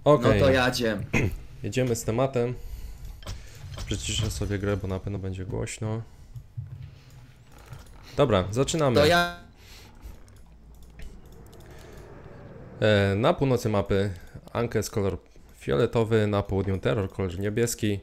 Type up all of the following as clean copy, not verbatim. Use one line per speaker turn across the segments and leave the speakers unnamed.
Okej,
No to jadzie.
jedziemy z tematem. Przyciszę sobie grę, bo na pewno będzie głośno. Dobra, zaczynamy.
To ja...
Na północy mapy Ankes kolor fioletowy, na południu Terror kolor niebieski.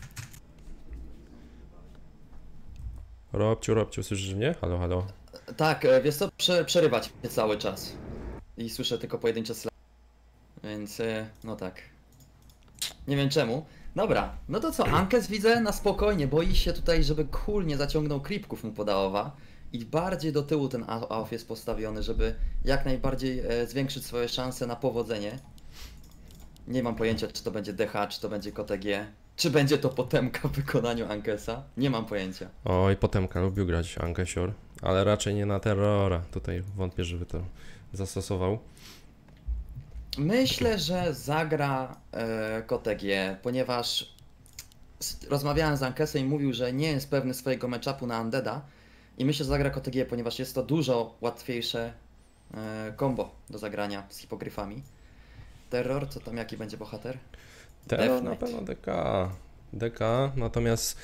Robciu, słyszysz mnie? Halo, halo.
Tak, wiesz co, przerywać mnie cały czas. I słyszę tylko pojedyncze slajdy. Więc, no tak. Nie wiem czemu. Dobra, no to co, Ankes widzę na spokojnie, boi się tutaj, żeby kul nie zaciągnął creepków mu podałowa. I bardziej do tyłu ten AOF jest postawiony, żeby jak najbardziej zwiększyć swoje szanse na powodzenie. Nie mam pojęcia, czy to będzie DH, czy to będzie KTG, czy będzie to potemka w wykonaniu Ankesa. Nie mam pojęcia.
Oj, potemka lubił grać Ankesior, ale raczej nie na Terrora. Tutaj wątpię, żeby to zastosował.
Myślę, że zagra KTG, ponieważ rozmawiałem z Ankesem i mówił, że nie jest pewny swojego matchupu na Undeada. I myślę, że zagra KTG, ponieważ jest to dużo łatwiejsze combo do zagrania z hipogryfami. Terror, co tam, jaki będzie bohater?
Terror
Death
na
Knight.
pewno DK, natomiast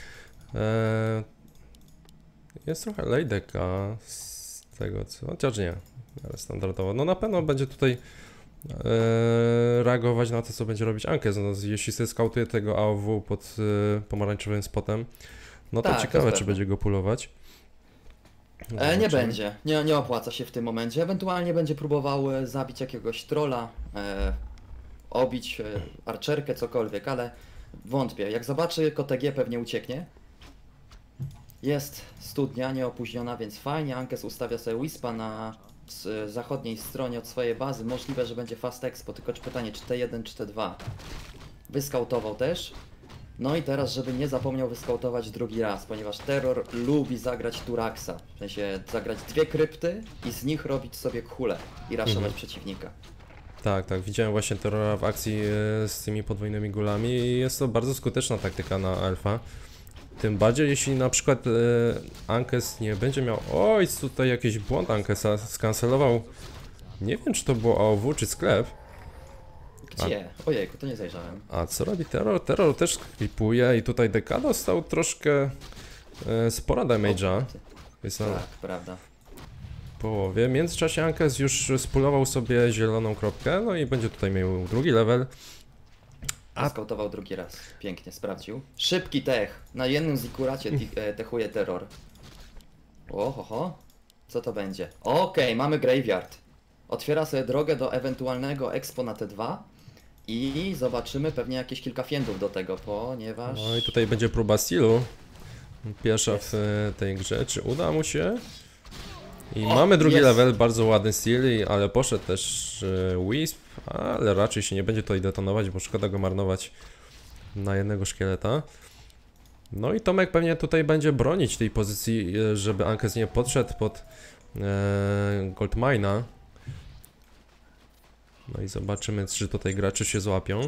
jest trochę late DK z tego co, chociaż nie, ale standardowo. No na pewno będzie tutaj reagować na to, co będzie robić Ankes. No, jeśli sobie skautuje tego AOW pod pomarańczowym spotem, no to
Tak, to
ciekawe,
jest
czy
pewne.
będzie go pulować.
Nie
Zobaczymy.
będzie, nie opłaca się w tym momencie. Ewentualnie będzie próbował zabić jakiegoś trolla, obić archerkę, cokolwiek, ale wątpię. Jak zobaczy KTG, pewnie ucieknie. Jest studnia nieopóźniona, więc fajnie. Ankes ustawia sobie Wispa na zachodniej stronie od swojej bazy. Możliwe, że będzie fast expo, tylko pytanie, czy T1 czy T2. Wyskautował też. No i teraz, żeby nie zapomniał wyskautować drugi raz, ponieważ Terror lubi zagrać Turaxa. W sensie zagrać dwie krypty i z nich robić sobie kule i raszować przeciwnika.
Tak, widziałem właśnie Terrora w akcji z tymi podwójnymi gulami i jest to bardzo skuteczna taktyka na alfa. Tym bardziej jeśli na przykład Ankes nie będzie miał... Oj, tutaj jakiś błąd Ankesa skancelował. Nie wiem, czy to było AOW czy sklep.
Gdzie? Ojejku, to nie zajrzałem.
A co robi Terror? Terror też klipuje i tutaj DK dostał troszkę spora damage'a. Jest na
Tak, prawda.
połowie. W międzyczasie Ankes już spulował sobie zieloną kropkę, no i będzie tutaj miał drugi level.
Skautował drugi raz. Pięknie, sprawdził. Szybki tech. Na jednym zikuracie techuje Terror. Ohoho. Co to będzie? Okej, mamy Graveyard. Otwiera sobie drogę do ewentualnego expo na T2. I zobaczymy pewnie jakieś kilka fiendów do tego, ponieważ...
No i tutaj będzie próba stealu. Pierwsza
Jest.
w tej grze. Czy uda mu się? I
O,
mamy drugi
jest.
level, bardzo ładny steal, ale poszedł też Wisp, ale raczej się nie będzie tutaj detonować, bo szkoda go marnować na jednego szkieleta. No i Tomek pewnie tutaj będzie bronić tej pozycji, żeby Ankes nie podszedł pod Goldmina. No i zobaczymy, czy tutaj gracze się złapią.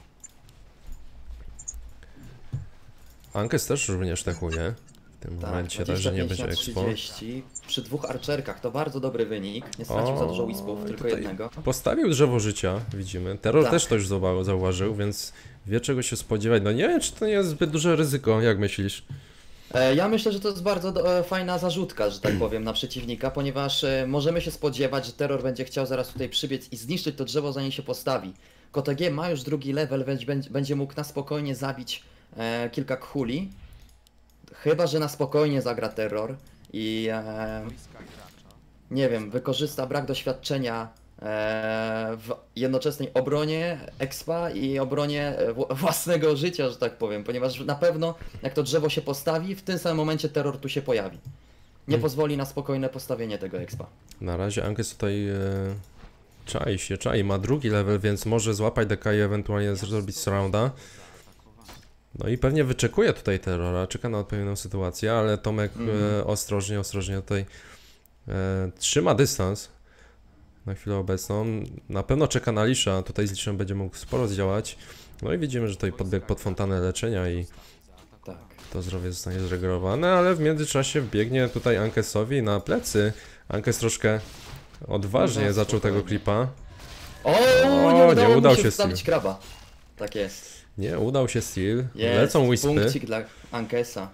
Ankes też również techuje w tym momencie, także nie
25
będzie
na
expo.
30 przy dwóch archerkach, to bardzo dobry wynik. Nie stracił za dużo Wispów,
i
tylko
tutaj
jednego.
Postawił drzewo życia, widzimy. Terror
Tak.
też to już zauważył, więc wie czego się spodziewać. No nie wiem, czy to nie jest zbyt duże ryzyko, jak myślisz?
Ja myślę, że to jest bardzo fajna zarzutka, że tak powiem, na przeciwnika, ponieważ możemy się spodziewać, że Terror będzie chciał zaraz tutaj przybiec i zniszczyć to drzewo, zanim się postawi. KTG ma już drugi level, więc będzie mógł na spokojnie zabić kilka khuli. Chyba że na spokojnie zagra Terror i nie wiem, wykorzysta brak doświadczenia w jednoczesnej obronie expa i obronie własnego życia, że tak powiem, ponieważ na pewno jak to drzewo się postawi, w tym samym momencie Terror tu się pojawi. Nie pozwoli na spokojne postawienie tego expa.
Na razie Ankes tutaj czai, ma drugi level, więc może złapać DK i ewentualnie zrobić surrounda. No i pewnie wyczekuje tutaj Terrora, czeka na odpowiednią sytuację, ale Tomek ostrożnie tutaj trzyma dystans na chwilę obecną. Na pewno czeka na Lisza, tutaj z Liszem będzie mógł sporo zdziałać. No i widzimy, że tutaj podbiegł pod fontannę leczenia i
Tak.
to zdrowie zostanie zregenerowane, ale w międzyczasie wbiegnie tutaj Ankesowi na plecy. Ankes troszkę odważnie
No,
zaczął tego
spokojnie.
klipa.
O, nie
nie
udało
udał
mi się
się
wstawić
Steel.
kraba. Tak jest.
Nie, udał się Steel.
Jest,
Lecą Wispy.
punkcik dla Ankesa.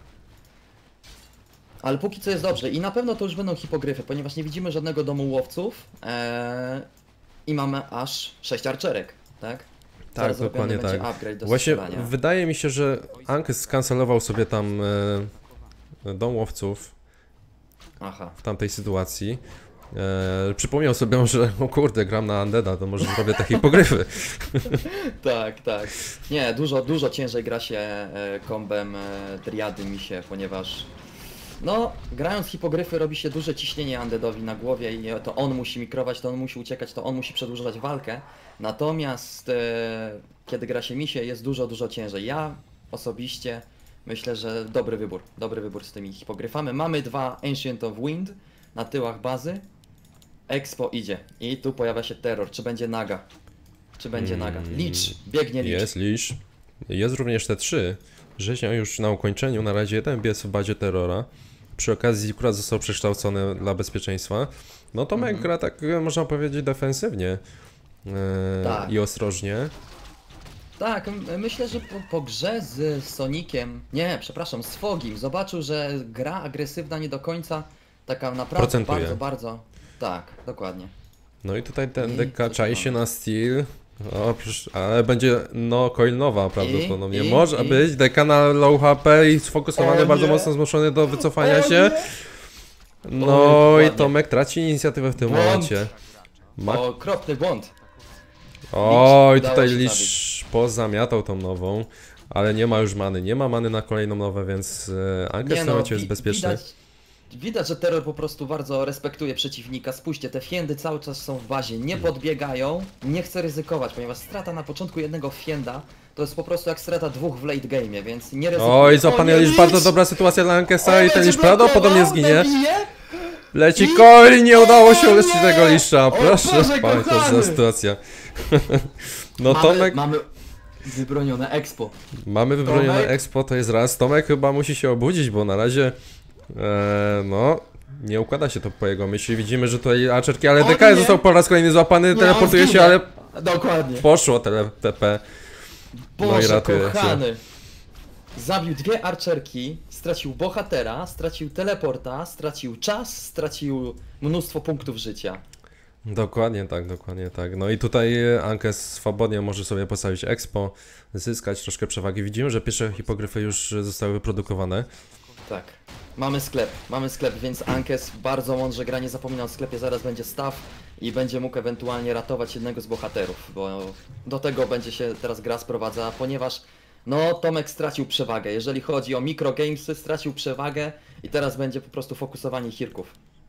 Ale póki co jest dobrze i na pewno to już będą hipogryfy, ponieważ nie widzimy żadnego domu łowców i mamy aż 6 archerek, tak?
Tak,
Zaraz
dokładnie
robiony
tak.
będzie upgrade do
Właśnie
strzelania.
wydaje mi się, że Ankes skancelował sobie tam dom łowców
Aha.
w tamtej sytuacji. Przypomniał sobie, że o kurde, gram na Undeada, to może zrobię takie hipogryfy.
Tak, tak. Nie, dużo ciężej gra się kombem Triady mi się, ponieważ no, grając hipogryfy robi się duże ciśnienie undeadowi na głowie i to on musi mikrować, to on musi uciekać, to on musi przedłużać walkę. Natomiast kiedy gra się misie jest dużo ciężej. Ja osobiście myślę, że dobry wybór z tymi hipogryfami. Mamy 2 Ancient of Wind na tyłach bazy. Expo idzie i tu pojawia się terror. Czy będzie naga? Czy będzie naga? Licz, biegnie licz.
Jest Licz. Jest również te 3. Rzeźnia już na ukończeniu, na razie jeden bies w bazie terrora. Przy okazji akurat został przekształcony dla bezpieczeństwa. No Tomek gra tak, można powiedzieć, defensywnie
Tak.
i ostrożnie.
Tak, myślę, że po grze z Soniciem, nie, przepraszam, z Fogim, zobaczył, że gra agresywna nie do końca, taka naprawdę
Procentuje.
bardzo, tak, dokładnie.
No i tutaj ten
I
deka
co
czai
tu
się
mamy?
na Steel. O, ale będzie no coinowa prawdopodobnie.
I-
Może
i-
być deka na low HP i sfokusowany,
O
bardzo
nie!
mocno zmuszony do wycofania
O
się.
nie!
No
Oj,
i
ładnie.
Tomek traci inicjatywę w tym
Błąd.
momencie. Ma...
Okropny błąd.
Oj,
Udało
tutaj
się
Licz pozamiatał tą nową, ale nie ma już many. Nie ma many na kolejną nowę, więc Ankes w tym momencie jest bezpieczny.
Widać, że terror po prostu bardzo respektuje przeciwnika. Spójrzcie, te fiendy cały czas są w bazie, nie podbiegają, nie chce ryzykować, ponieważ strata na początku jednego fienda to jest po prostu jak strata 2 w late game'ie, więc nie ryzykuje.
Oj, złapany
nie,
Licz, bardzo dobra sytuacja dla Ankesa
O,
i ten
będzie
Licz prawdopodobnie
blokował,
zginie.
zabije.
Leci
I-
Coil, nie udało się
O
ulecieć
nie!
tego Licza,
O
proszę
Boże
Państwa, za
kochany!
sytuacja. No Tomek,
Mamy wybronione expo.
mamy wybronione
Tomek?
Expo, to jest raz. Tomek chyba musi się obudzić, bo na razie, no, nie układa się to po jego myśli. Widzimy, że tutaj Archerki, ale
O
DK
nie!
został po raz kolejny złapany,
Nie,
teleportuje
on
się,
zginie.
ale
Dokładnie.
poszło TP. No i
Boże
ratuje się.
kochany. Zabił 2 archerki, stracił bohatera, stracił teleporta, stracił czas, stracił mnóstwo punktów życia.
Dokładnie tak, dokładnie tak. No i tutaj Ankes swobodnie może sobie postawić Expo, zyskać troszkę przewagi. Widzimy, że pierwsze hipogryfy już zostały wyprodukowane.
Tak. Mamy sklep, więc Ankes bardzo mądrze gra, nie zapomina o sklepie, zaraz będzie staw i będzie mógł ewentualnie ratować jednego z bohaterów, bo do tego będzie się teraz gra sprowadza, ponieważ no Tomek stracił przewagę, jeżeli chodzi o microgamesy, stracił przewagę i teraz będzie po prostu fokusowanie hirków.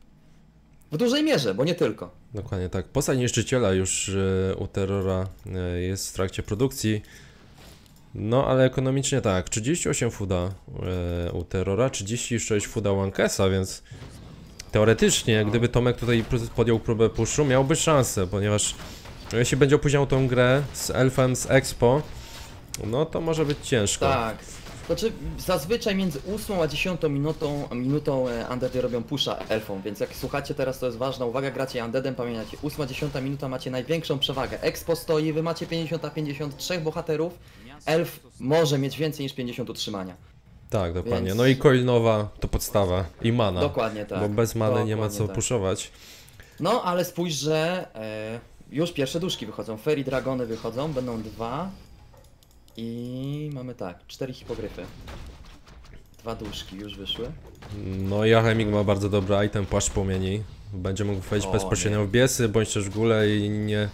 W dużej mierze, bo nie tylko.
Dokładnie tak. Postać niszczyciela już u Terrora jest w trakcie produkcji. No ale ekonomicznie tak, 38 fuda u Terrora, 36 fuda u Ankesa, więc teoretycznie, gdyby Tomek tutaj podjął próbę puszu, miałby szansę, ponieważ jeśli będzie opóźniał tą grę z Elfem, z Expo, no to może być ciężko.
Tak. Znaczy, zazwyczaj między 8 a 10 minutą undeady robią pusha elfom, więc jak słuchacie teraz, to jest ważna uwaga, gracie undeadem, pamiętajcie, 8-10 minuta macie największą przewagę. Expo stoi, wy macie 50-53 bohaterów, elf może mieć więcej niż 50 utrzymania.
Tak, dokładnie.
Więc-
No i coil nowa to podstawa i mana,
Dokładnie tak.
bo bez many nie ma
Dokładnie
co
tak.
puszować.
No, ale spójrz, że już pierwsze duszki wychodzą, Fairy Dragony wychodzą, będą 2 i mamy tak, 4 hipogryfy. 2 duszki już wyszły.
No i Alchemik ma bardzo dobry item, płaszcz płomieni. Będzie mógł wejść
O,
bezpośrednio w biesy, bądź też w górę i nie...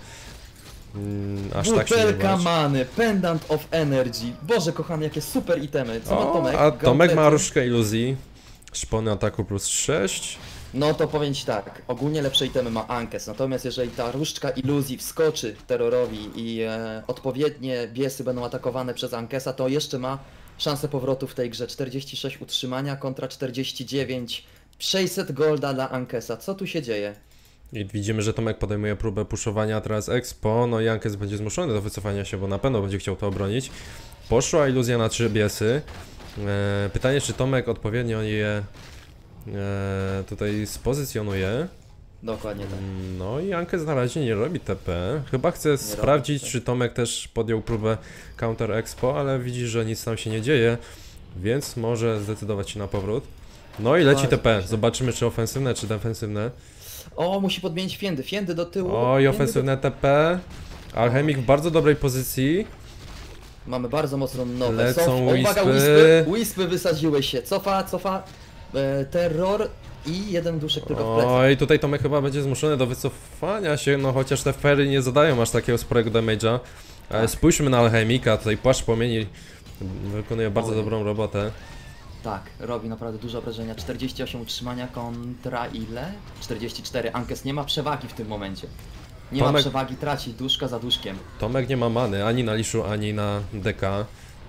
aż tak się nie
Butelka
bać.
many, Pendant of Energy. Boże kochany, jakie super itemy. Co ma
O,
Tomek?
a Tomek ma
Gauntlety.
różdżkę iluzji. Szpony ataku plus 6.
No to powiem ci tak, ogólnie lepsze itemy ma Ankes, natomiast jeżeli ta różdżka iluzji wskoczy terrorowi i odpowiednie biesy będą atakowane przez Ankesa, to jeszcze ma szansę powrotu w tej grze. 46 utrzymania kontra 49, 600 golda dla Ankesa. Co tu się dzieje?
I widzimy, że Tomek podejmuje próbę puszowania teraz Expo. No i Ankes będzie zmuszony do wycofania się, bo na pewno będzie chciał to obronić. Poszła iluzja na 3 biesy. Pytanie, czy Tomek odpowiednio je tutaj spozycjonuje.
Dokładnie tak.
No i Ankes na razie nie robi TP. Chyba chce sprawdzić,
robi,
czy Tomek też podjął próbę Counter Expo, ale widzi, że nic tam się nie dzieje, więc może zdecydować się na powrót. No i leci
Bardzo
TP.
dobrze.
Zobaczymy, czy ofensywne, czy defensywne.
O, musi podmienić fiendy. Fiendy do tyłu.
Oj,
fiendy
ofensywne TP. Alchemik w bardzo dobrej pozycji.
Mamy bardzo mocną nowę.
Lecą
Uwaga,
Wispy.
Wispy wysadziły się. Cofa. Terror i jeden duszek tylko w plecach.
Oj, tutaj Tomek chyba będzie zmuszony do wycofania się, no chociaż te fery nie zadają aż takiego sporego damage'a. Ale
Tak.
spójrzmy na Alchemika, tutaj płaszcz płomieni wykonuje bardzo
Oj.
dobrą robotę.
Tak, robi naprawdę dużo obrażenia. 48 utrzymania kontra ile? 44. Ankes nie ma przewagi w tym momencie. Nie ma
Tomek-
przewagi, traci duszka za duszkiem.
Tomek nie ma many ani na Liszu, ani na DK,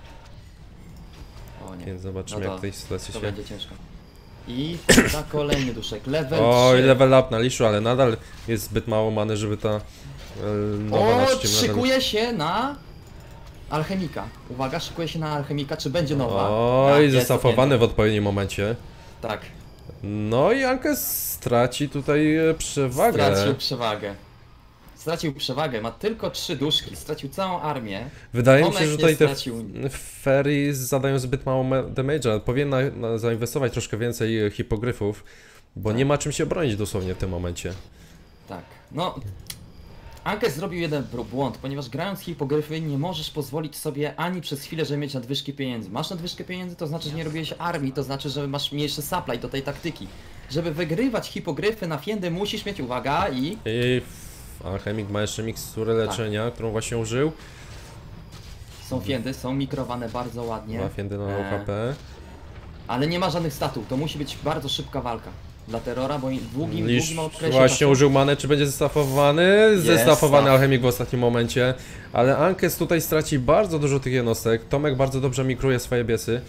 O nie,
więc zobaczymy
No to-
jak w tej sytuacji
to
się...
będzie ciężko. I za kolejny duszek, level
Oj,
3.
level up na Liszu, ale nadal jest zbyt mało many, żeby ta nowa na
O,
trzecim levelu...
szykuje się na alchemika. Uwaga, szykuje się na alchemika, czy będzie nowa?
Oj,
Tak, jest
zestafowany w odpowiednim momencie.
to piękne. Tak,
No i Ankes straci tutaj przewagę.
Stracił przewagę, ma tylko 3 duszki, stracił całą armię.
Wydaje mi
Tomek
się, że
nie
tutaj te
stracił.
Fairies zadają zbyt mało damage'a. Powinien zainwestować troszkę więcej hipogryfów, bo
Tak.
nie ma czym się bronić dosłownie w tym momencie.
Tak, no... Ankes zrobił jeden błąd, ponieważ grając hipogryfy nie możesz pozwolić sobie ani przez chwilę, żeby mieć nadwyżki pieniędzy. Masz nadwyżkę pieniędzy, to znaczy, że nie robiłeś armii, to znaczy, że masz mniejszy supply do tej taktyki. Żeby wygrywać hipogryfy na fiendy musisz mieć, uwaga, i...
Alchemik ma jeszcze miksturę
Tak.
leczenia, którą właśnie użył.
Są fiendy, są mikrowane bardzo ładnie.
Ma fiendy na low HP.
Ale nie ma żadnych statów, to musi być bardzo szybka walka dla terrora, bo w długim
Lisz
okresie
właśnie
czasu-
użył many, czy będzie zestafowany? Zestafowany
staff.
Alchemik w ostatnim momencie. Ale Ankes tutaj straci bardzo dużo tych jednostek. Tomek bardzo dobrze mikruje swoje biesy.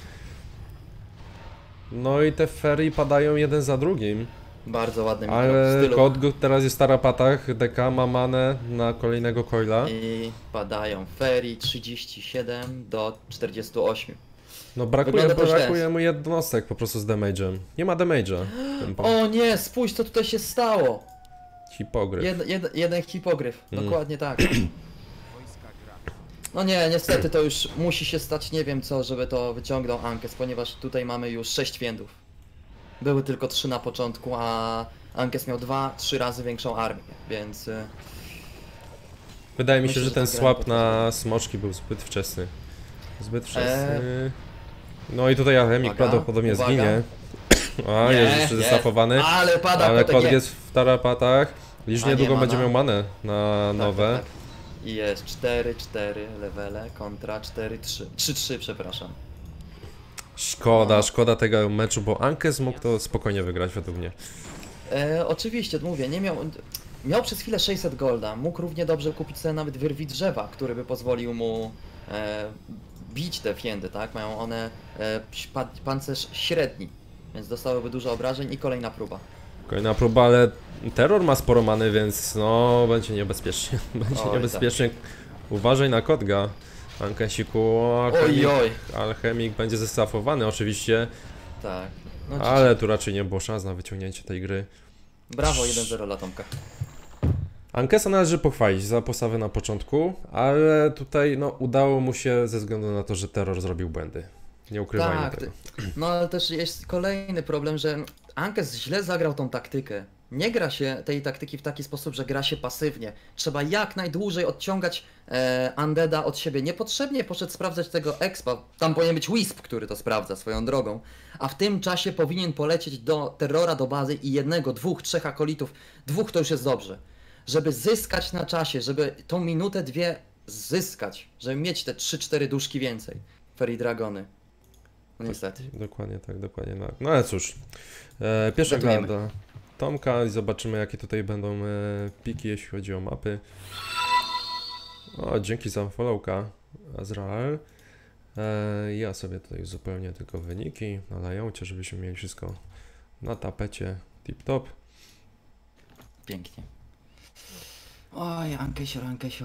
No i te fery padają jeden za drugim.
Bardzo ładny mikro, w
Ale
stylu.
Kod teraz jest w tarapatach, DK ma manę na kolejnego coila.
I padają Ferry 37 do 48.
No brakuje
Wygląda to źle.
mu jednostek po prostu z damage'em. Nie ma damage'a.
O nie, spójrz co tutaj się stało!
Hipogryf.
Jeden hipogryf,
Mm.
dokładnie tak. No nie, niestety to już musi się stać nie wiem co, żeby to wyciągnął Ankes, ponieważ tutaj mamy już 6 fiendów. Były tylko 3 na początku, a Ankes miał 2-3 razy większą armię, więc...
Wydaje mi się,
myślę,
że
że
ten
ta gra
swap
nie
na smoczki był zbyt wczesny. Zbyt wczesny. No i tutaj Alchemik
Uwaga,
prawdopodobnie
uwaga.
zginie. A, jest jeszcze zestafowany.
Ale pada
Ale
Kotek
Kod jest w tarapatach. Lisz
A nie
niedługo
ma
będzie
na-
miał manę na nowe.
Tak. I jest 4-4 levele kontra 4-3. 3-3, przepraszam.
Szkoda tego meczu, bo Ankes mógł to spokojnie wygrać według mnie.
Oczywiście, mówię, nie miał przez chwilę 600 golda, mógł równie dobrze kupić sobie nawet wyrwi drzewa, który by pozwolił mu bić te fiendy, tak? Mają one pancerz średni, więc dostałyby dużo obrażeń i kolejna próba.
Kolejna próba, ale terror ma sporo many, więc no będzie niebezpiecznie. Będzie
Oj,
niebezpiecznie. Uważaj na Kotga. Ankesiku,
Oj,
Alchemik będzie zestafowany oczywiście,
tak. No,
ale tu raczej nie było szans na wyciągnięcie tej gry.
Brawo, 1-0 dla Tomka.
Ankesa należy pochwalić za postawę na początku, ale tutaj no, udało mu się ze względu na to, że terror zrobił błędy. Nie ukrywajmy
Tak,
tego.
no ale też jest kolejny problem, że Ankes źle zagrał tą taktykę. Nie gra się tej taktyki w taki sposób, że gra się pasywnie. Trzeba jak najdłużej odciągać Undeada od siebie. Niepotrzebnie poszedł sprawdzać tego expa. Tam powinien być Wisp, który to sprawdza swoją drogą. A w tym czasie powinien polecieć do terrora do bazy i 1, 2, 3 akolitów. 2 to już jest dobrze. Żeby zyskać na czasie, żeby tą minutę, 2 zyskać. Żeby mieć te 3-4 duszki więcej. Fairy Dragony. No niestety.
Dokładnie tak, dokładnie tak. No ale cóż, pierwsza gra
Gratulujemy.
dla Tomka i zobaczymy jakie tutaj będą piki, jeśli chodzi o mapy. O, dzięki za followka, Azrael. Ja sobie tutaj uzupełnię tylko wyniki na layoutie, żebyśmy mieli wszystko na tapecie tip-top.
Pięknie. Oj, Ankesior.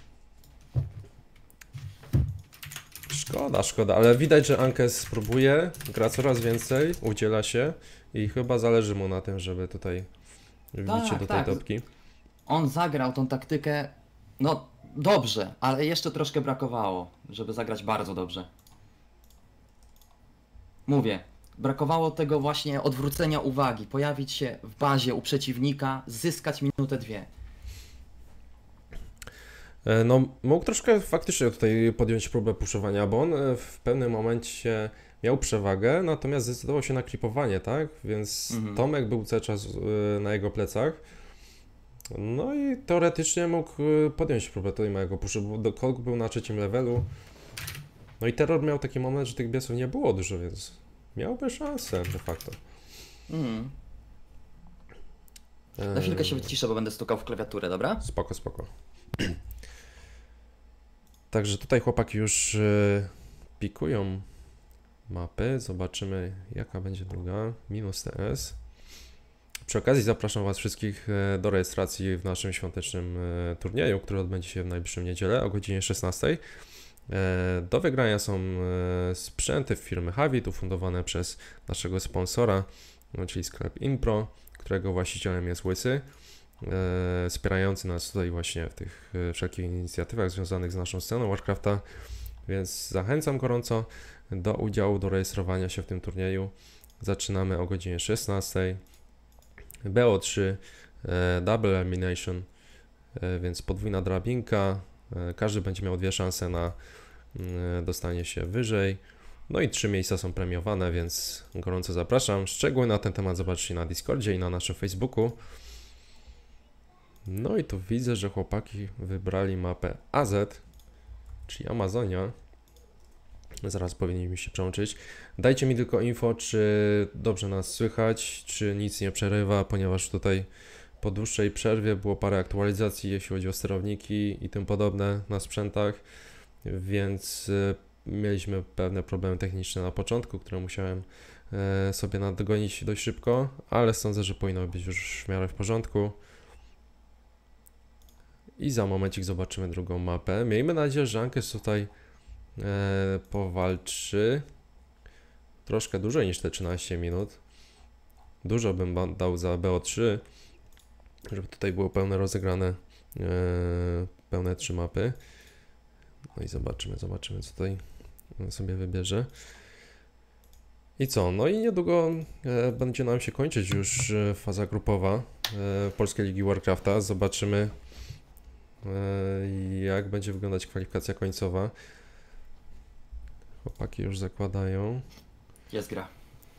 Szkoda, ale widać, że Ankes próbuje, gra coraz więcej, udziela się i chyba zależy mu na tym, żeby tutaj wbicie do tej
tak.
topki.
On zagrał tą taktykę, no dobrze, ale jeszcze troszkę brakowało, żeby zagrać bardzo dobrze. Mówię, brakowało tego właśnie odwrócenia uwagi, pojawić się w bazie u przeciwnika, zyskać minutę, dwie.
No, mógł troszkę faktycznie tutaj podjąć próbę puszowania, bo on w pewnym momencie miał przewagę, natomiast zdecydował się na klipowanie, tak? Więc Tomek był cały czas na jego plecach. No i teoretycznie mógł podjąć próbę tutaj małego puszu, bo Kolk był na 3. levelu. No i Terror miał taki moment, że tych biesów nie było dużo, więc miałby szansę de facto.
Na chwilkę się wyciszę, bo będę stukał w klawiaturę, dobra?
Spoko, spoko. Także tutaj chłopaki już pikują mapy. Zobaczymy, jaka będzie druga. Minus TS. Przy okazji zapraszam Was wszystkich do rejestracji w naszym świątecznym turnieju, który odbędzie się w najbliższą niedzielę o godzinie 16. Do wygrania są sprzęty firmy Havit, ufundowane przez naszego sponsora, czyli sklep Impro, którego właścicielem jest Łysy, wspierający nas tutaj właśnie w tych wszelkich inicjatywach związanych z naszą sceną Warcrafta, więc zachęcam gorąco do udziału, do rejestrowania się w tym turnieju. Zaczynamy o godzinie 16. BO3, Double Elimination, więc podwójna drabinka, każdy będzie miał 2 szanse na dostanie się wyżej. No i 3 miejsca są premiowane, więc gorąco zapraszam. Szczegóły na ten temat zobaczcie na Discordzie i na naszym Facebooku. No i tu widzę, że chłopaki wybrali mapę AZ, czyli Amazonia. Zaraz powinniśmy się przełączyć. Dajcie mi tylko info, czy dobrze nas słychać, czy nic nie przerywa, ponieważ tutaj po dłuższej przerwie było parę aktualizacji, jeśli chodzi o sterowniki i tym podobne na sprzętach, więc mieliśmy pewne problemy techniczne na początku, które musiałem sobie nadgonić dość szybko, ale sądzę, że powinno być już w miarę w porządku. I za momencik zobaczymy drugą mapę. Miejmy nadzieję, że Ankes tutaj powalczy troszkę dłużej niż te 13 minut. Dużo bym dał za BO3, żeby tutaj było pełne rozegrane, pełne 3 mapy. No i zobaczymy co tutaj sobie wybierze. I co? No i niedługo będzie nam się kończyć już faza grupowa Polskiej Ligi Warcrafta. Zobaczymy, jak będzie wyglądać kwalifikacja końcowa. Chłopaki już zakładają.
Jest gra.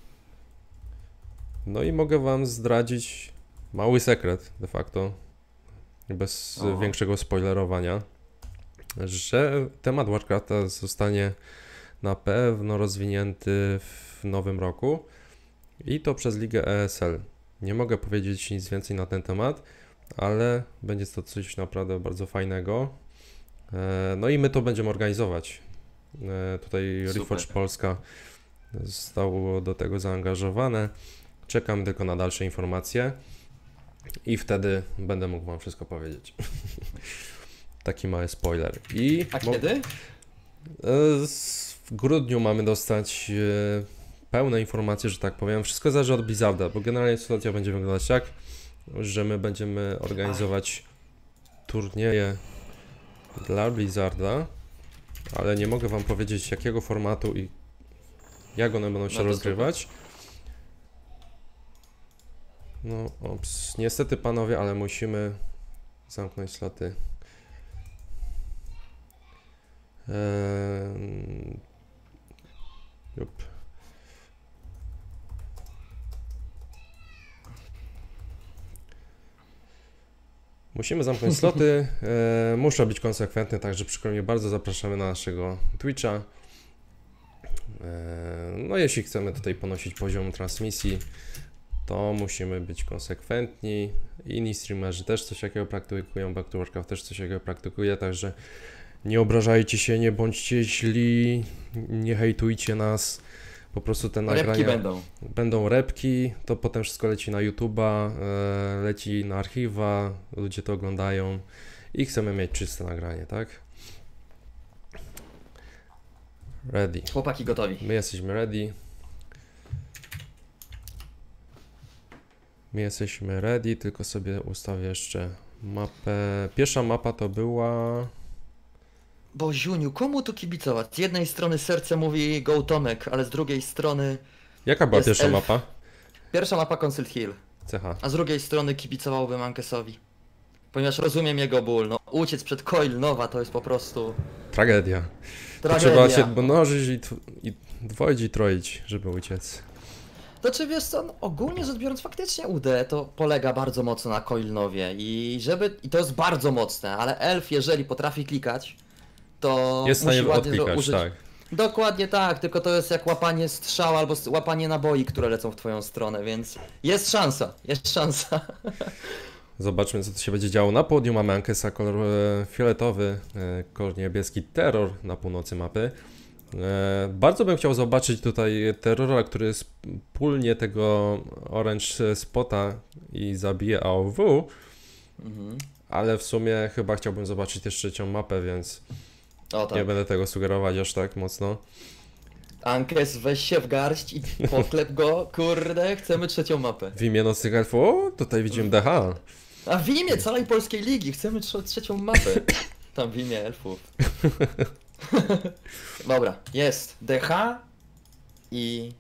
No i mogę Wam zdradzić mały sekret de facto, bez większego spoilerowania, że temat Warcrafta zostanie na pewno rozwinięty w nowym roku i to przez Ligę ESL. Nie mogę powiedzieć nic więcej na ten temat, ale będzie to coś naprawdę bardzo fajnego. No i my to będziemy organizować. Tutaj Reforge Polska zostało do tego zaangażowane. Czekam tylko na dalsze informacje i wtedy będę mógł Wam wszystko powiedzieć. Taki mały spoiler.
A kiedy?
W grudniu mamy dostać pełne informacje, że tak powiem. Wszystko zależy od Blizzarda, bo generalnie sytuacja będzie wyglądać tak, że my będziemy organizować turnieje dla Blizzarda, ale nie mogę Wam powiedzieć jakiego formatu i jak one będą się rozgrywać. No, ops. Niestety panowie, ale musimy zamknąć sloty. Jup. Musimy zamknąć sloty. Muszę być konsekwentny, także przykro mi bardzo, zapraszamy na naszego Twitcha. No jeśli chcemy tutaj ponosić poziom transmisji, to musimy być konsekwentni. Inni streamerzy też coś takiego praktykują, Back to Warcraft też coś takiego praktykuje, także nie obrażajcie się, nie bądźcie źli, nie hejtujcie nas. Po prostu te nagrania będą repki, to potem wszystko leci na YouTube'a, leci na archiwa, ludzie to oglądają i chcemy mieć czyste nagranie, tak? Ready.
Chłopaki gotowi.
My jesteśmy ready. My jesteśmy ready, tylko sobie ustawię jeszcze mapę. Pierwsza mapa to była...
Boziuniu, komu tu kibicować? Z jednej strony serce mówi go Tomek, ale z drugiej strony...
Jaka była
Jest
pierwsza
elf.
mapa?
Pierwsza mapa Concealed Hill,
CH.
a z drugiej strony kibicowałbym Ankesowi. Ponieważ rozumiem jego ból, no uciec przed Coil Nowa to jest po prostu
Tragedia.
tragedia.
Trzeba się mnożyć i dwoić i troić, żeby uciec.
Znaczy wiesz co, no, ogólnie rzecz biorąc faktycznie UD to polega bardzo mocno na Coil Nowie i to jest bardzo mocne, ale elf jeżeli potrafi klikać, to
Jest w
musi
stanie
ładnie
odklikać,
użyć.
tak.
Dokładnie tak, tylko to jest jak łapanie strzał albo łapanie naboi, które lecą w twoją stronę, więc jest szansa, jest szansa.
Zobaczmy, co tu się będzie działo. Na podium mamy Ankesa, kolor fioletowy, kolor niebieski, terror na północy mapy. Bardzo bym chciał zobaczyć tutaj terrora, który pulnie tego orange spota i zabije AOW, ale w sumie chyba chciałbym zobaczyć też trzecią mapę, więc
O tak.
nie będę tego sugerować aż tak mocno.
Ankes, weź się w garść i poklep go, kurde, chcemy trzecią mapę.
W imię Nocnych Elfów, o, tutaj widzimy DH.
A w imię całej polskiej ligi chcemy trzecią mapę. Tam w imię elfów. Dobra, jest DH i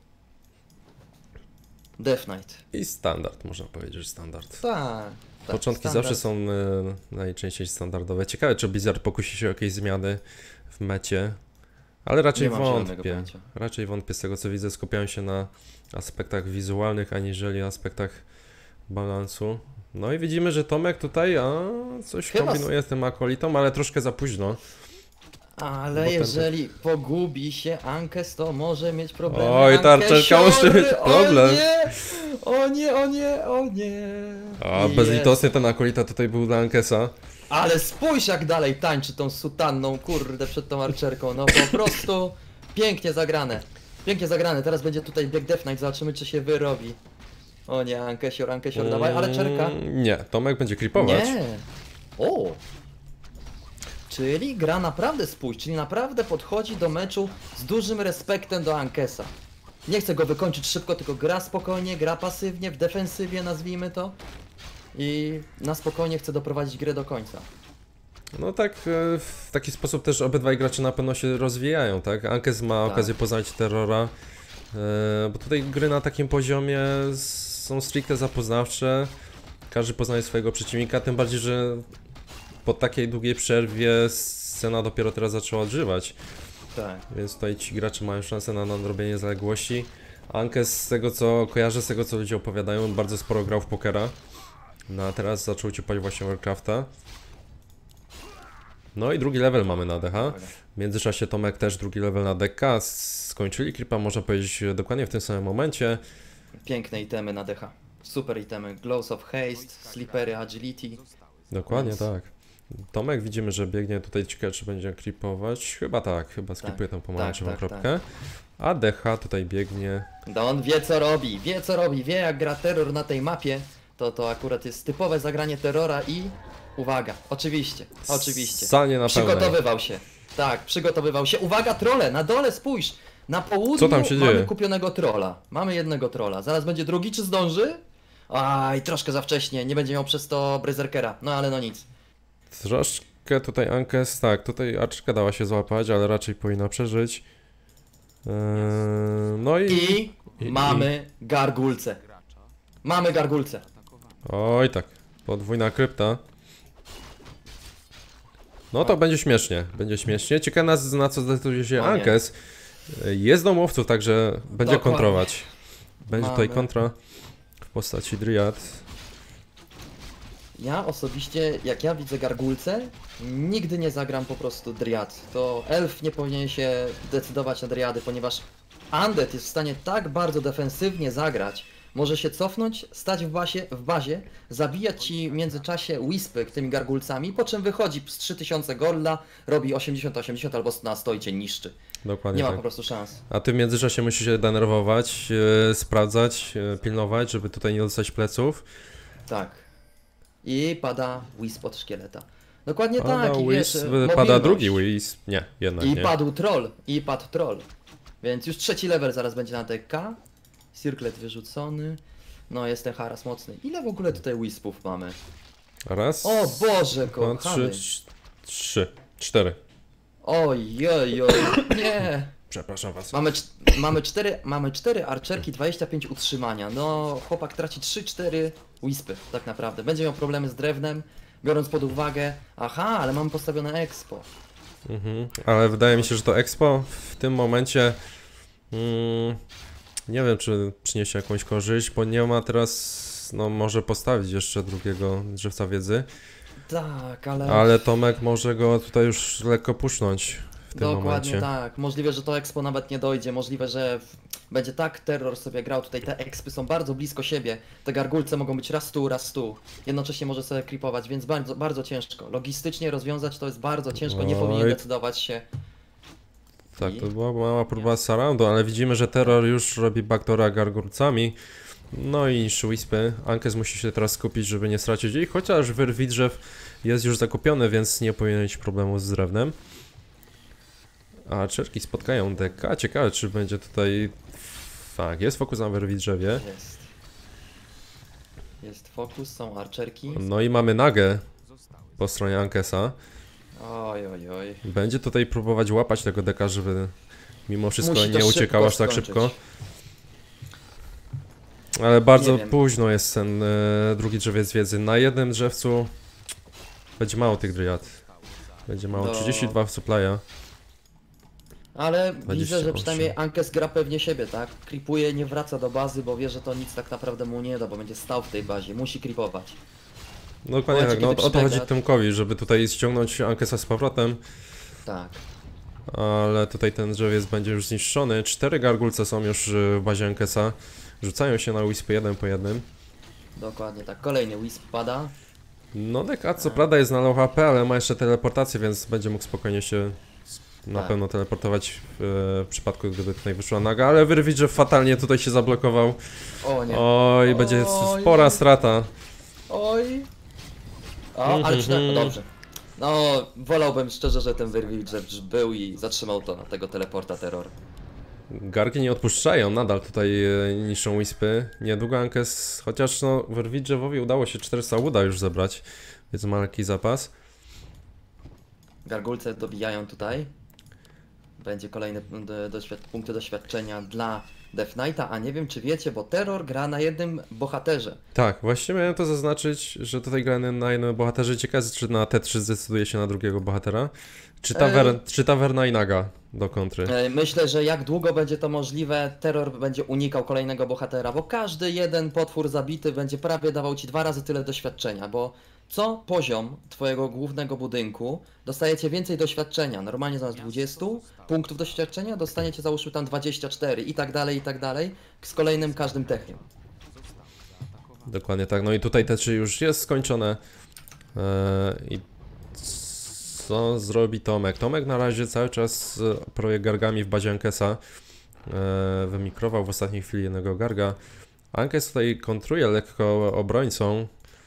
Death Knight.
I standard, można powiedzieć, że standard.
Tak.
Początki
standard.
zawsze są najczęściej standardowe. Ciekawe, czy Blizzard pokusi się o jakieś zmiany w mecie, ale raczej
Nie mam zielonego
wątpię.
pojęcia.
Raczej wątpię, z tego co widzę, skupiają się na aspektach wizualnych, aniżeli aspektach balansu. No i widzimy, że Tomek tutaj coś
Chyba
kombinuje z tym akolitą, ale troszkę za późno.
Ale
Bo ten-
jeżeli pogubi się Ankes, to może mieć problemy.
Oj, Tarczelka może mieć problem.
O nie! O nie, o nie, o nie!
A
Jest.
bezlitosny ten akolita tutaj był dla Ankesa.
Ale spójrz jak dalej tańczy tą sutanną, kurde, przed tą archerką, no po prostu pięknie zagrane. Pięknie zagrane, teraz będzie tutaj bieg Death Knight, zobaczymy czy się wyrobi. O nie, Ankesior, dawaj, archerka.
Nie, Tomek będzie creepować.
Nie. O! Czyli gra naprawdę spójrz, czyli naprawdę podchodzi do meczu z dużym respektem do Ankesa. Nie chce go wykończyć szybko, tylko gra spokojnie, gra pasywnie, w defensywie nazwijmy to. I na spokojnie chce doprowadzić grę do końca.
No tak, w taki sposób też obydwaj gracze na pewno się rozwijają, tak? Ankes ma
Tak.
okazję poznać terrora, bo tutaj gry na takim poziomie są stricte zapoznawcze. Każdy poznaje swojego przeciwnika, tym bardziej, że po takiej długiej przerwie scena dopiero teraz zaczęła odżywać.
Tak.
Więc tutaj ci gracze mają szansę na nadrobienie zaległości. Ankes, z tego co kojarzę, z tego co ludzie opowiadają, bardzo sporo grał w pokera. No a teraz zaczął ciupać właśnie Warcrafta. No i drugi level mamy na DH. W międzyczasie Tomek też drugi level na DK. Skończyli creepa, można powiedzieć, dokładnie w tym samym momencie.
Piękne itemy na DH. Super itemy. Glows of Haste, Slippery, Agility.
Dokładnie
Więc-
tak. Tomek widzimy, że biegnie tutaj, ciekawe czy będzie creepować. Chyba tak, chyba skipuje tą pomarańczową
tak,
kropkę. A DH tutaj biegnie.
No on wie jak gra terror na tej mapie. To akurat jest typowe zagranie terrora i... Uwaga, oczywiście.
Sanie na pełnej.
Przygotowywał się. Tak, przygotowywał się. Uwaga, trole, na dole spójrz. Na południu
Co tam się
mamy
dzieje?
kupionego trolla. Mamy jednego trolla. Zaraz będzie drugi, czy zdąży? Aj, troszkę za wcześnie, nie będzie miał przez to Berserkera. No ale no nic.
Troszkę tutaj Ankes, tak, tutaj Arczka dała się złapać, ale raczej powinna przeżyć. No
I mamy gargulce. Mamy gargulce.
Oj tak, podwójna krypta. No to będzie śmiesznie, będzie śmiesznie. Ciekawe na co zdecyduje się
O nie.
Ankes. Jest domowców, także będzie
Dokładnie.
kontrować. Będzie tutaj
Mamy.
kontra w postaci Dryad.
Ja osobiście, jak ja widzę gargulce, nigdy nie zagram po prostu Dryad. To elf nie powinien się decydować na Dryady, ponieważ Undead jest w stanie tak bardzo defensywnie zagrać, może się cofnąć, stać w bazie, zabijać ci w międzyczasie wispy tymi gargulcami, po czym wychodzi z 3000 golda, robi 80-80 albo na 100 i cię niszczy.
Dokładnie
Nie ma
tak.
po prostu szans.
A ty w międzyczasie musisz się denerwować, sprawdzać, pilnować, żeby tutaj nie dostać pleców.
Tak. I pada wisp od szkieleta. Dokładnie
Pada
tak, i wiesz,
wisp,
mobilność.
pada drugi wisp. Nie, jednak
I
nie.
padł troll, i padł troll. Więc już trzeci level zaraz będzie na DK. Circlet wyrzucony. No jest ten haras mocny. Ile w ogóle tutaj wispów mamy?
Raz,
O Boże,
dwa,
kochany.
trzy, cztery.
Oj, oj, oj, nie.
Przepraszam was.
Mamy 4 archerki, 25 utrzymania. No, chłopak traci 3-4 wispy, tak naprawdę. Będzie miał problemy z drewnem, biorąc pod uwagę... Aha, ale mamy postawione expo.
Ale wydaje mi się, że to Expo w tym momencie nie wiem, czy przyniesie jakąś korzyść, bo nie ma teraz, no może postawić jeszcze drugiego drzewca wiedzy,
Tak, ale...
ale Tomek może go tutaj już lekko pusznąć w tym
Dokładnie
momencie.
tak. Możliwe, że to expo nawet nie dojdzie. Możliwe, że będzie tak terror sobie grał. Tutaj te expy są bardzo blisko siebie. Te gargulce mogą być raz tu, raz tu. Jednocześnie może sobie creepować, więc bardzo, bardzo ciężko. Logistycznie rozwiązać to jest bardzo ciężko. Nie powinien
Oj.
decydować się.
Tak, to była mała próba surroundu, ale widzimy, że Terror już robi backdoora gargulcami. No i niższy Wispy. Ankes musi się teraz skupić, żeby nie stracić ich, chociaż Wyrwidrzew jest już zakupiony, więc nie powinien mieć problemu z drewnem. A czerki spotkają DK. Ciekawe, czy będzie tutaj... Tak, jest fokus na Wyrwidrzewie.
Jest. Jest fokus, są archerki.
No i mamy Nagę po stronie Ankesa.
Oj, oj, oj.
Będzie tutaj próbować łapać tego DK, żeby mimo wszystko
Musi to
nie uciekał
szybko
aż tak
skończyć.
szybko. Ale bardzo
Nie wiem.
późno jest ten drugi drzewiec wiedzy. Na jednym drzewcu będzie mało tych dryad. Będzie mało.
No.
32 w supply'a.
Ale widzę,
28.
że przynajmniej Ankes gra pewnie siebie, tak? Creepuje, nie wraca do bazy, bo wie, że to nic tak naprawdę mu nie da, bo będzie stał w tej bazie. Musi creepować.
No dokładnie
Momencie,
tak. No,
kiedy
o to chodzi
przybiega-
Tymkowi, żeby tutaj ściągnąć Ankesa z powrotem.
Tak.
Ale tutaj ten drzewiec będzie już zniszczony. 4 gargulce są już w bazie Ankesa. Rzucają się na wispy jeden po jednym.
Dokładnie tak. Kolejny wisp pada.
No DK co prawda jest na low HP, ale ma jeszcze teleportację, więc będzie mógł spokojnie się na
Tak.
pewno teleportować w przypadku, gdyby tutaj wyszła Naga, ale wyrwić, że fatalnie tutaj się zablokował.
O nie.
Oj, będzie
Oj.
spora strata.
Oj. O, ale przynajmniej... Dobrze. No, wolałbym szczerze, że ten Wyrwilcz był i zatrzymał to, tego teleporta terror.
Gargi nie odpuszczają, nadal tutaj niszczą wispy. Niedługo Ankes, chociaż no Wyrwidrzewowi udało się 400 uda już zebrać, więc ma lekki zapas.
Gargulce dobijają tutaj. Będzie kolejny punkty doświadczenia dla Death Knighta, a nie wiem czy wiecie, bo terror gra na jednym bohaterze.
Tak, właśnie miałem to zaznaczyć, że tutaj gra na jednym bohaterze. Ciekawe, czy na T3 zdecyduje się na drugiego bohatera. Czy Tawerna i Naga do kontry.
Myślę, że jak długo będzie to możliwe, terror będzie unikał kolejnego bohatera, bo każdy jeden potwór zabity będzie prawie dawał ci 2 razy tyle doświadczenia, bo co poziom twojego głównego budynku dostajecie więcej doświadczenia. Normalnie zamiast 20 punktów doświadczenia dostaniecie załóżmy tam 24 i tak dalej, z kolejnym każdym techiem.
Dokładnie tak, no i tutaj T3 już jest skończone. I co zrobi Tomek? Tomek na razie cały czas projekt gargami w bazie Ankesa. Wymikrował w ostatniej chwili jednego garga. Ankes tutaj kontruje lekko obrońcą,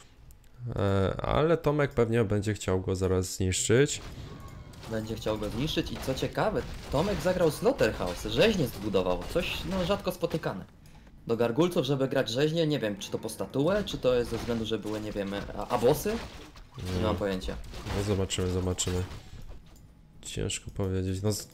ale Tomek pewnie będzie chciał go zaraz zniszczyć.
Będzie chciał go zniszczyć i co ciekawe, Tomek zagrał Slaughterhouse, rzeźnię zbudował, coś no rzadko spotykane. Do gargulców, żeby grać rzeźnie, nie wiem, czy to po statuę, czy to jest ze względu, że były, nie wiem, abosy? Nie mam pojęcia.
No zobaczymy. Ciężko powiedzieć. No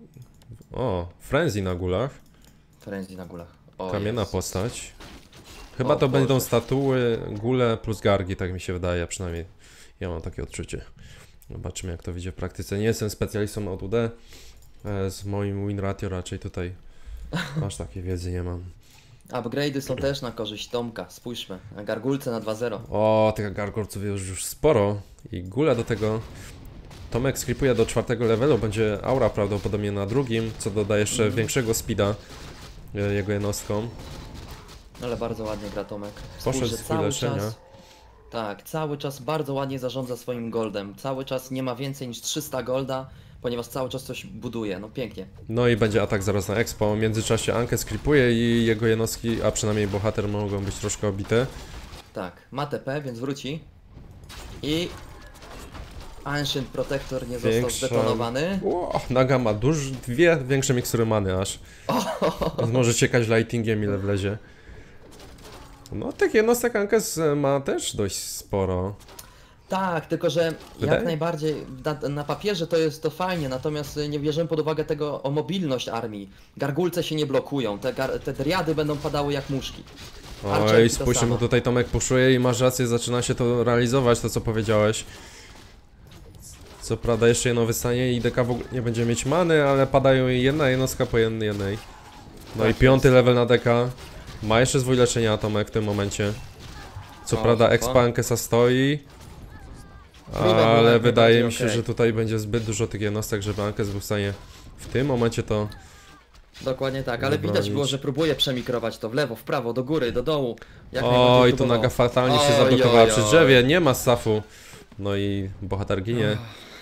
o, Frenzy na gulach.
Frenzy na gulach. O,
Kamienna
Jezus.
postać. Chyba
O
to będą
Boże.
statuły, gule plus gargi, tak mi się wydaje, przynajmniej ja mam takie odczucie. Zobaczymy jak to wyjdzie w praktyce. Nie jestem specjalistą od UD, z moim win ratio raczej tutaj aż takiej wiedzy nie mam.
Upgrade'y są też na korzyść Tomka, spójrzmy. Gargulce na 2-0.
O, tych gargorców jest już sporo i gule do tego. Tomek skripuje do 4 levelu, będzie aura prawdopodobnie na drugim, co doda jeszcze większego speeda jego jednostkom.
Ale bardzo ładnie gra Tomek.
Poszedł
Spójrz, że
swój leczenia.
Tak, cały czas bardzo ładnie zarządza swoim goldem. Cały czas nie ma więcej niż 300 golda, ponieważ cały czas coś buduje. No pięknie.
No i będzie atak zaraz na Expo. W międzyczasie Ankę skripuje i jego jednostki, a przynajmniej bohater mogą być troszkę obite.
Tak, ma TP, więc wróci. I Ancient Protector nie został
Większa-
zdetonowany.
Ło, Naga ma dwie większe mikstury many aż. Więc może ciekać lightingiem ile wlezie. No tych jednostek Ankes ma też dość sporo.
Tak, tylko że
Wydaje?
jak najbardziej na papierze to jest to fajnie, natomiast nie bierzemy pod uwagę tego o mobilność armii. Gargulce się nie blokują, te driady będą padały jak muszki.
Oj,
Archerki to
spójrzmy,
samo.
bo tutaj Tomek puszuje i masz rację, zaczyna się to realizować, to co powiedziałeś. Co prawda jeszcze jedno wystanie i DK w ogóle nie będzie mieć many, ale padają jej jedna jednostka po jednej. No
Tak
i 5.
jest.
level na DK. Ma jeszcze zwój leczenia Tomek w tym momencie. Co
O,
prawda
super.
expa Ankesa stoi.
Chwilę
Ale
byłem
wydaje mi
najbardziej
się,
okej.
że tutaj będzie zbyt dużo tych jednostek, żeby Ankes był w stanie w tym momencie to...
Dokładnie tak, ale widać
Zabronić.
było, że próbuje przemikrować to w lewo, w prawo, do góry, do dołu. Jak najbardziej
Oj, to
próbował.
naga fatalnie się
Oj,
zablokowała
oj,
przy
oj.
drzewie, nie ma safu. No i bohater ginie.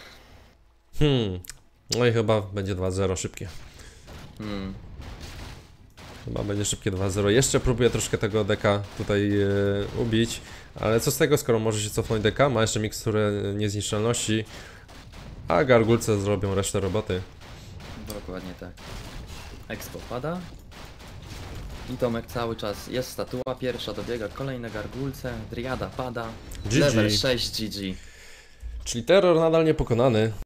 No i chyba będzie 2-0 szybkie.
Hmm.
Chyba będzie szybkie 2-0. Jeszcze próbuję troszkę tego deka tutaj ubić. Ale co z tego, skoro może się cofnąć deka? Ma jeszcze miksturę niezniszczalności. A gargulce zrobią resztę roboty.
Dokładnie tak. Expo pada. I Tomek cały czas jest statua pierwsza, dobiega kolejne gargulce, driada pada.
GG.
Level 6 GG.
Czyli terror nadal niepokonany.